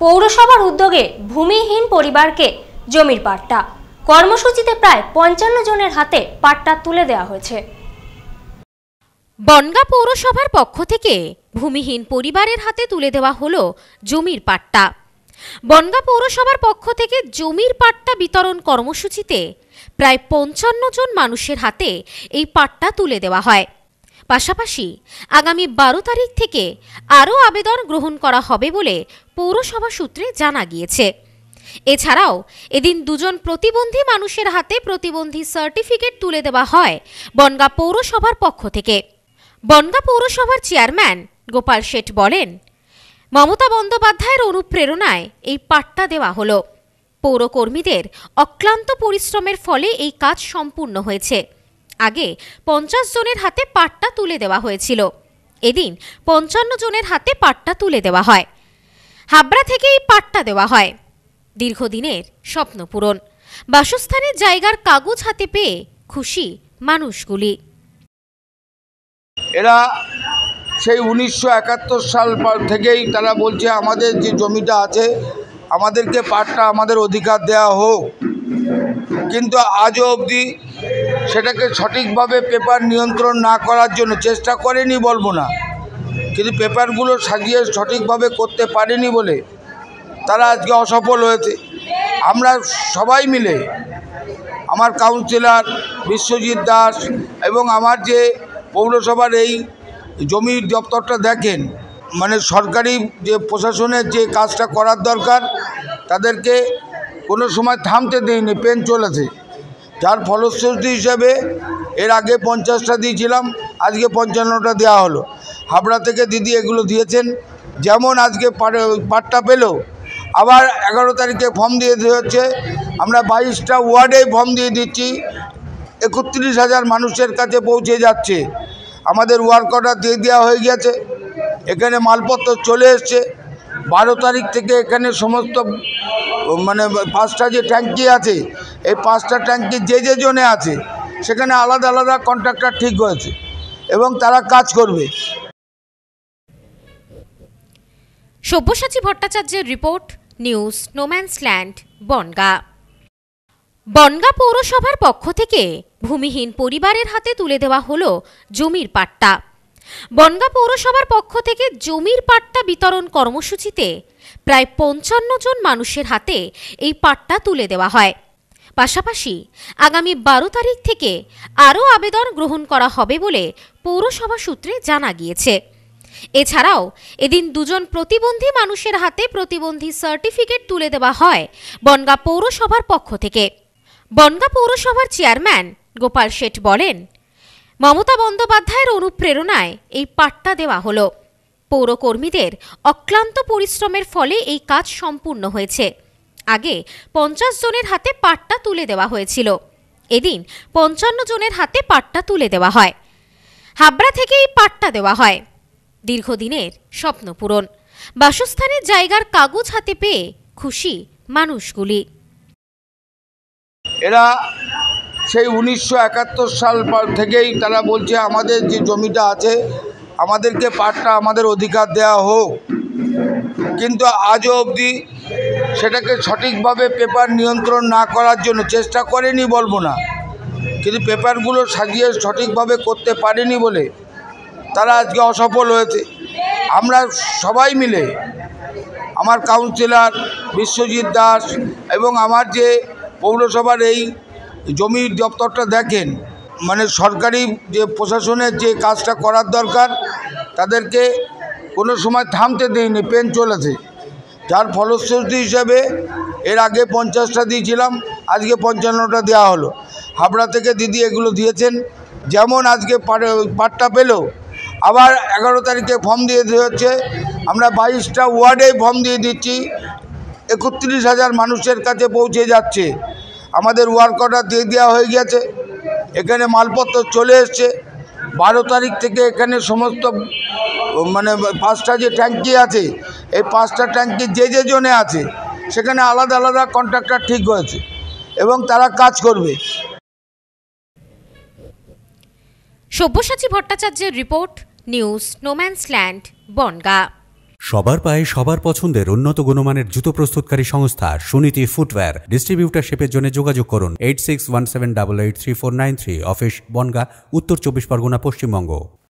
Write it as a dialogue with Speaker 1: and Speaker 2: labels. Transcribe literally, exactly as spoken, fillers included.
Speaker 1: পৌরসভার উদ্যোগে ভূমিহীন পরিবারকে জমির পাট্টা কর্মসূচিতে প্রায় পঞ্চান্ন জনের হাতে পাট্টা তুলে দেওয়া হয়েছে।
Speaker 2: বনগাঁ পৌরসভার পক্ষ থেকে ভূমিহীন পরিবারের হাতে তুলে দেওয়া হলো জমির পাট্টা। বনগাঁ পৌরসভার পক্ষ থেকে জমির পাট্টা বিতরণ কর্মসূচিতে প্রায় পঞ্চান্ন জন মানুষের হাতে এই পাট্টা তুলে দেওয়া হয়। পাশাপাশি আগামী বারো তারিখ থেকে আরও আবেদন গ্রহণ করা হবে বলে পৌরসভা সূত্রে জানা গিয়েছে। এছাড়াও এদিন দুজন প্রতিবন্ধী মানুষের হাতে প্রতিবন্ধী সার্টিফিকেট তুলে দেওয়া হয় বনগাঁ পৌরসভার পক্ষ থেকে। বনগাঁ পৌরসভার চেয়ারম্যান গোপাল শেঠ বলেন, মমতা বন্দ্যোপাধ্যায়ের অনুপ্রেরণায় এই পাট্টা দেওয়া হলো। পৌরকর্মীদের অক্লান্ত পরিশ্রমের ফলে এই কাজ সম্পূর্ণ হয়েছে। আগে পঞ্চাশ জনের হাতে পাট্টা তুলে দেওয়া হয়েছিল, এদিন পঞ্চান্ন জনের হাতে পাট্টা তুলে দেওয়া হয়। হাবড়া থেকে এই পাট্টা দেওয়া হয়। দীর্ঘদিনের স্বপ্ন পূরণ, বাসস্থানের জায়গার কাগজ হাতে পেয়ে খুশি মানুষগুলি।
Speaker 3: এরা সেই উনিশশো একাত্তর সাল থেকেই তারা বলছে আমাদের যে জমিটা আছে আমাদেরকে পাট্টা আমাদের অধিকার দেওয়া হোক, কিন্তু আজও অবধি সেটাকে সঠিকভাবে পেপার নিয়ন্ত্রণ না করার জন্য চেষ্টা করেনি বলবো না, কিন্তু পেপারগুলো সাজিয়ে সঠিকভাবে করতে পারেনি বলে তারা আজকে অসফল হয়েছে। আমরা সবাই মিলে, আমার কাউন্সিলর বিশ্বজিৎ দাস এবং আমার যে পৌরসভার এই জমি দপ্তরটা দেখেন, মানে সরকারি যে প্রশাসনের যে কাজটা করার দরকার তাদেরকে কোনো সময় থামতে দেয়নি, পেন চলেছে। যার ফলশ্রুতি হিসাবে এর আগে পঞ্চাশটা দিয়েছিলাম, আজকে পঞ্চান্নটা দেওয়া হলো। হাবড়া থেকে দিদি এগুলো দিয়েছেন, যেমন আজকে পাট্টা পেল, আবার এগারো তারিখে ফর্ম দিয়ে দেওয়া হচ্ছে। আমরা বাইশটা ওয়ার্ডে ফর্ম দিয়ে দিচ্ছি, একত্রিশ হাজার মানুষের কাছে পৌঁছে যাচ্ছে। আমাদের ওয়ার্ক অর্ডার দিয়ে দেওয়া হয়ে গেছে, এখানে মালপত্র চলে এসছে। বারো তারিখ থেকে এখানে সমস্ত মানে পাঁচটা যে ট্যাঙ্কি আছে, এই পাঁচটা ট্যাঙ্কি যে যে জনে আছে সেখানে আলাদা আলাদা কন্ট্রাক্টর ঠিক হয়েছে এবং তারা কাজ করবে।
Speaker 2: সব্যসাচী ভট্টাচার্যের report, news no man's land, Bangaon. Bangaon পৌরসভার পক্ষ থেকে ভূমিহীন পরিবারের হাতে তুলে দেওয়া হলো জমির পাট্টা। বনগাঁ পৌরসভার পক্ষ থেকে জমির পাট্টা বিতরণ কর্মসূচিতে প্রায় পঞ্চান্ন জন মানুষের হাতে এই পাট্টা তুলে দেওয়া হয়। পাশাপাশি আগামী বারো তারিখ থেকে আরও আবেদন গ্রহণ করা হবে বলে পৌরসভা সূত্রে জানা গিয়েছে। এছাড়াও এদিন দুজন প্রতিবন্ধী মানুষের হাতে প্রতিবন্ধী সার্টিফিকেট তুলে দেওয়া হয় বনগাঁ পৌরসভার পক্ষ থেকে। বনগাঁ পৌরসভার চেয়ারম্যান গোপাল শেঠ বলেন, মমতা বন্দ্যোপাধ্যায়ের অনুপ্রেরণায় এই পাট্টা দেওয়া হলো। পৌরকর্মীদের অক্লান্ত পরিশ্রমের ফলে এই কাজ সম্পূর্ণ হয়েছে। আগে পঞ্চাশ জনের হাতে পাট্টা তুলে দেওয়া হয়েছিল, এদিন পঞ্চান্ন জনের হাতে পাট্টা তুলে দেওয়া হয়। হাবড়া থেকে এই পাট্টা দেওয়া হয়। দীর্ঘদিনের স্বপ্ন পূরণ, বাসস্থানের জায়গার কাগজ হাতে পেয়ে খুশি মানুষগুলি।
Speaker 3: এরা সেই উনিশশো একাত্তর সাল থেকেই তারা বলছে আমাদের যে জমিটা আছে আমাদেরকে পাট্টা আমাদের অধিকার দেওয়া হোক, কিন্তু আজও অবধি সেটাকে সঠিকভাবে পেপার নিয়ন্ত্রণ না করার জন্য চেষ্টা করেনি বলবো না, কিন্তু পেপারগুলো সাজিয়ে সঠিকভাবে করতে পারেনি বলে তারা আজকে অসফল হয়েছে। আমরা সবাই মিলে, আমার কাউন্সিলর বিশ্বজিৎ দাস এবং আমার যে পৌরসভার এই জমি দপ্তরটা দেখেন, মানে সরকারি যে প্রশাসনের যে কাজটা করার দরকার তাদেরকে কোনো সময় থামতে দেয়নি, পেন চলেছে। যার ফলশ্রুতি হিসাবে এর আগে পঞ্চাশটা দিয়েছিলাম, আজকে পঞ্চান্নটা দেওয়া হলো। হাবড়া থেকে দিদি এগুলো দিয়েছেন, যেমন আজকে পাট্টা পেল, আবার এগারো তারিখে ফর্ম দিয়ে দেওয়া হচ্ছে। আমরা বাইশটা ওয়ার্ডে ফর্ম দিয়ে দিচ্ছি, একত্রিশ হাজার মানুষের কাছে পৌঁছে যাচ্ছে। আমাদের ওয়ার্ক অর্ডার দিয়ে দেওয়া হয়ে গেছে, এখানে মালপত্র চলে এসছে। বারো তারিখ থেকে এখানে সমস্ত মানে পাঁচটা যে ট্যাঙ্কি আছে, এই পাঁচটা ট্যাঙ্কি যে যে জনে আছে সেখানে আলাদা আলাদা কন্ট্রাক্টর ঠিক হয়েছে এবং তারা কাজ করবে।
Speaker 2: সব্যসাচী ভট্টাচার্যের রিপোর্ট, নিউজ নোম্যান্সল্যান্ড, বনগাঁ।
Speaker 4: সবার পায়ে সবার পছন্দের উন্নত গুণমানের জুতো প্রস্তুতকারী সংস্থা সুনীতি ফুটওয়্যার। ডিস্ট্রিবিউটারশিপের জন্য যোগাযোগ করুন eight six one seven double eight three four nine three. Office Bangaon, Uttar Chabbish Pargana, Paschimbanga.